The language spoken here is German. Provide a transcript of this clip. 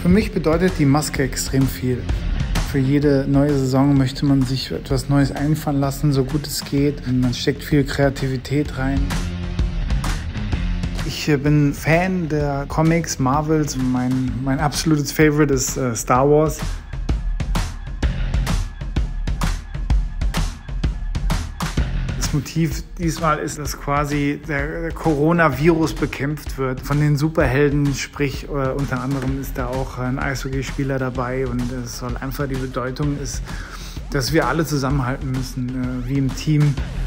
Für mich bedeutet die Maske extrem viel. Für jede neue Saison möchte man sich etwas Neues einfallen lassen, so gut es geht. Man steckt viel Kreativität rein. Ich bin Fan der Comics, Marvels. Mein absolutes Favorite ist Star Wars. Das Motiv diesmal ist, dass quasi der Coronavirus bekämpft wird von den Superhelden, sprich unter anderem ist da auch ein Eishockeyspieler dabei und es soll einfach die Bedeutung ist, dass wir alle zusammenhalten müssen, wie im Team.